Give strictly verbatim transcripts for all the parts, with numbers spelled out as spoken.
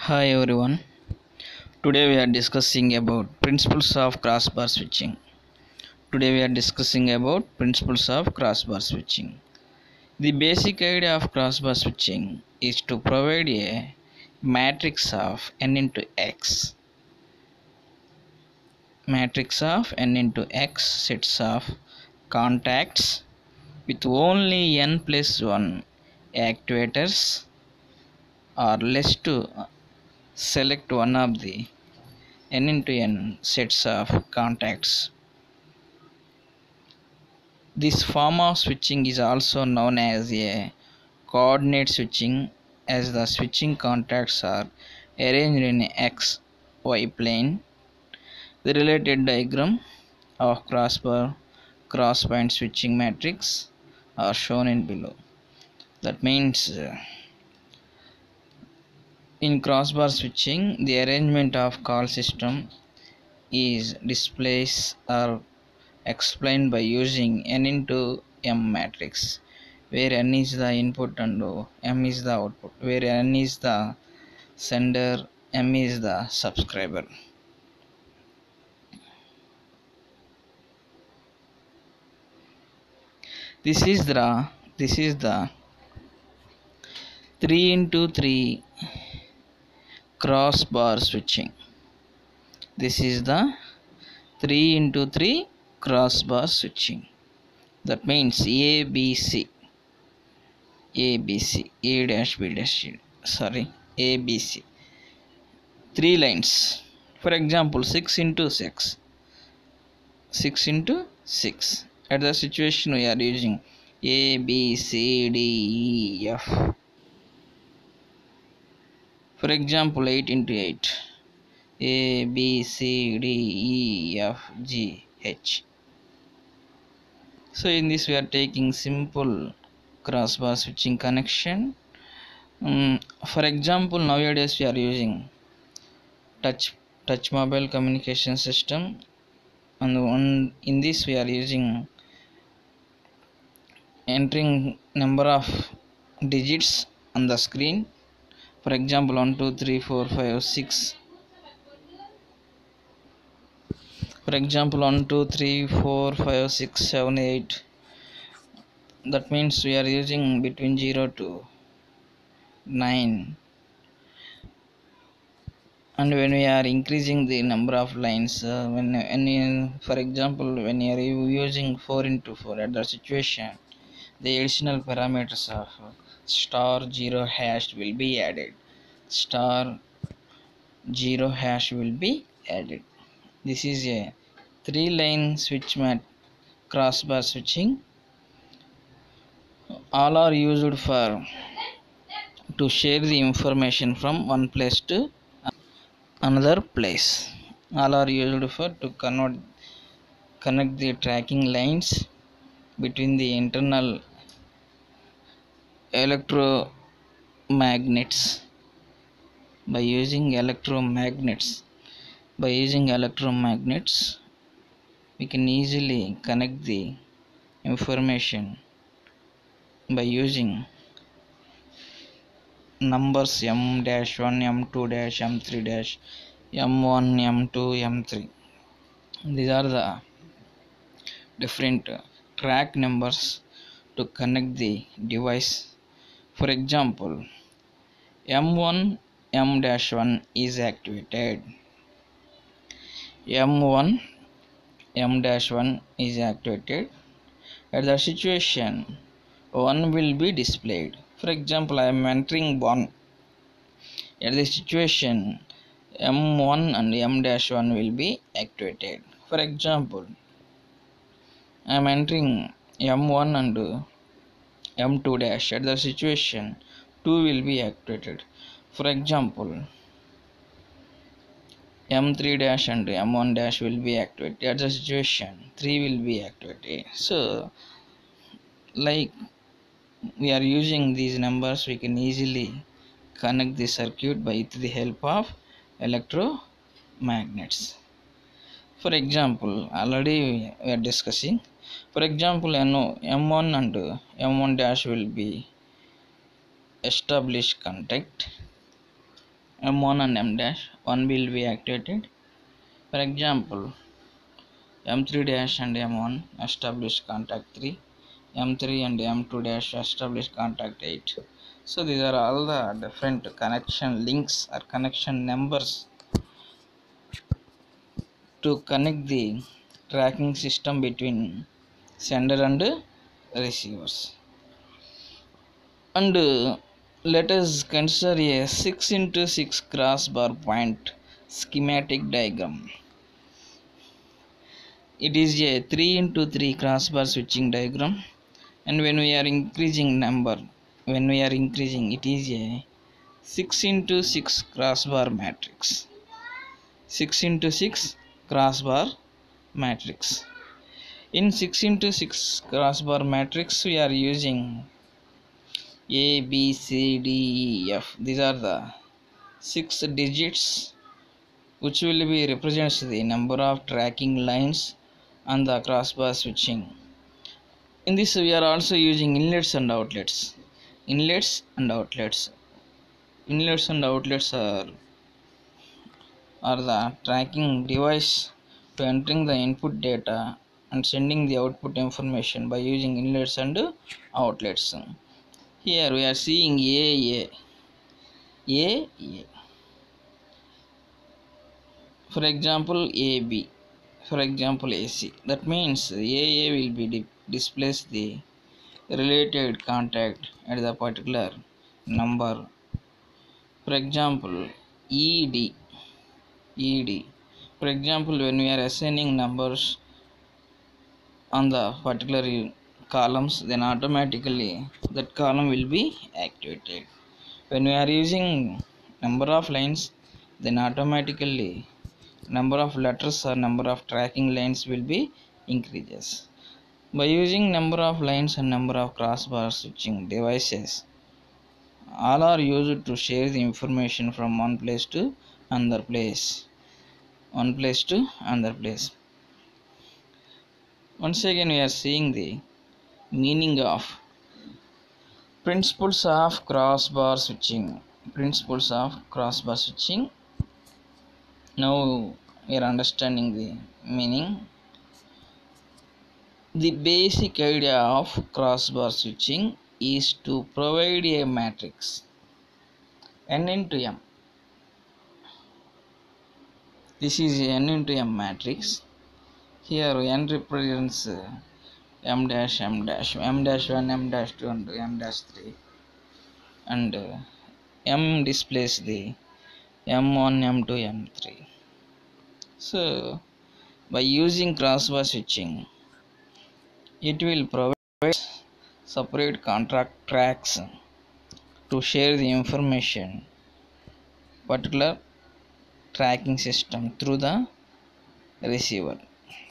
Hi everyone. Today we are discussing about principles of crossbar switching. Today we are discussing about principles of crossbar switching. The basic idea of crossbar switching is to provide a matrix of n into x. Matrix of n into x sets of contacts with only n plus one actuators or less to select one of the n into n sets of contacts. This form of switching is also known as a coordinate switching, as the switching contacts are arranged in a x y plane. The related diagram of crossbar crosspoint switching matrix are shown in below. That means uh, in crossbar switching, the arrangement of call system is displayed or explained by using n into m matrix, where n is the input and m is the output, where n is the sender, m is the subscriber. This is the this is the three into three crossbar switching. This is the three into three crossbar switching. That means A B C. A B C, A dash B dash C, sorry, A B C. Three lines. For example, six into six. six into six. At the situation we are using A B C D E F. For example, eight into eight. A B C D E F G H. So in this we are taking simple crossbar switching connection. Um, for example, nowadays we are using touch touch mobile communication system, and one in this we are using entering number of digits on the screen. For example, one two three four five six. For example, one two three four five six seven eight. That means we are using between zero to nine. And when we are increasing the number of lines, uh, when, when for example, when you are using four into four, at the situation, the additional parameters of star zero hash will be added. Star zero hash will be added. This is a three line switch mat crossbar switching. All are used for to share the information from one place to another place. All are used for to connect connect the tracking lines between the internal electromagnets by using electromagnets by using electromagnets we can easily connect the information by using numbers m dash one, m two dash, m three dash, m one, m two, m three. These are the different track numbers to connect the device. For example, m one m dash one is activated. m one m dash one is activated. At the situation, one will be displayed. For example, I am entering one. At the situation, m one and m dash one will be activated. For example, I am entering m one and m two dash. At the situation, two will be activated. For example, m three dash and m one dash will be activated. At the situation, three will be activated. So, like we are using these numbers, we can easily connect the circuit by the help of electromagnets. For example, already we are discussing. For example, m one and m one dash will be established contact. M one and M dash one will be activated. For example, M three dash and M one establish contact three, M three and M two dash establish contact eight. So these are all the different connection links or connection numbers to connect the tracking system between sender and receivers. And uh, let us consider a six into six crossbar point schematic diagram. It is a three into three crossbar switching diagram, and when we are increasing number, when we are increasing, it is a six into six crossbar matrix. six into six crossbar matrix. In six into six crossbar matrix, we are using A, B, C, D, E, F. These are the six digits which will be represents the number of tracking lines on the crossbar switching. In this, we are also using inlets and outlets. Inlets and outlets. Inlets and outlets are, are the tracking device to entering the input data and sending the output information by using inlets and outlets. Here we are seeing A, A, A, A. For example, A B. For example, A C. That means A A will be di displays the related contact at the particular number. For example, E D. E D. For example, when we are assigning numbers on the particular columns, then automatically that column will be activated. When we are using number of lines, then automatically number of letters or number of tracking lines will be increases. By using number of lines and number of crossbar switching devices, all are used to share the information from one place to another place. One place to another place. Once again, we are seeing the meaning of principles of crossbar switching. Principles of crossbar switching. Now we are understanding the meaning. The basic idea of crossbar switching is to provide a matrix n into m. This is a n into m matrix. Here n represents m dash m dash m dash one, m dash two, and m dash three, and m displays the m one, m two, m three. So by using crossbar switching, it will provide separate contract tracks to share the information particular tracking system through the receiver.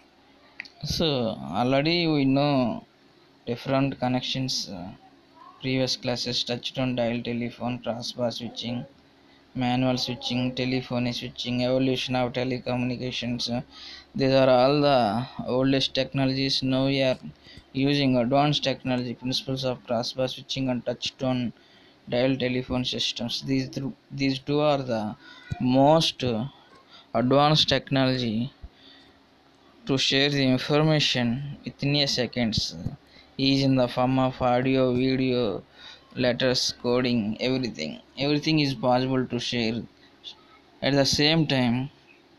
So already we know different connections. Uh, previous classes touched on dial telephone, crossbar switching, manual switching, telephony switching, evolution of telecommunications. Uh, these are all the oldest technologies. Now we are using advanced technology, principles of crossbar switching and touchstone dial telephone systems. These th these two are the most uh, advanced technology to share the information within a seconds. Is in the form of audio, video, letters, coding, everything. Everything is possible to share. At the same time,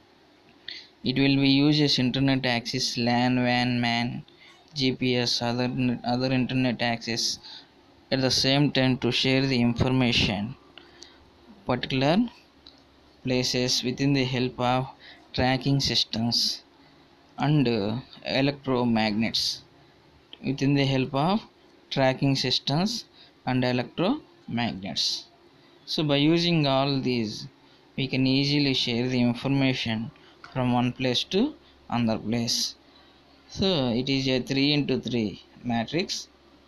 it will be used as internet access, LAN, WAN, MAN, G P S, other other internet access. At the same time, to share the information particular places within the help of tracking systems and uh, electromagnets, within the help of tracking systems and electromagnets. So by using all these, we can easily share the information from one place to another place. So it is a three into three matrix,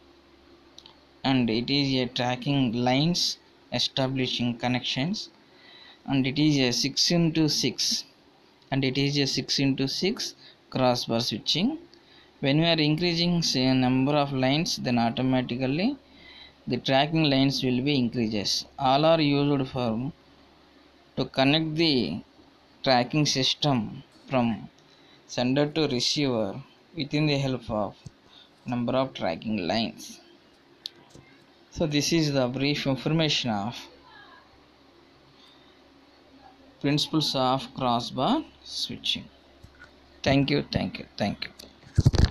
and it is a tracking lines establishing connections, and it is a six into six, and it is a six into six crossbar switching. When we are increasing say number of lines, then automatically the tracking lines will be increases. All are used for to connect the tracking system from sender to receiver within the help of number of tracking lines. So this is the brief information of principles of crossbar switching. Thank you, thank you, thank you.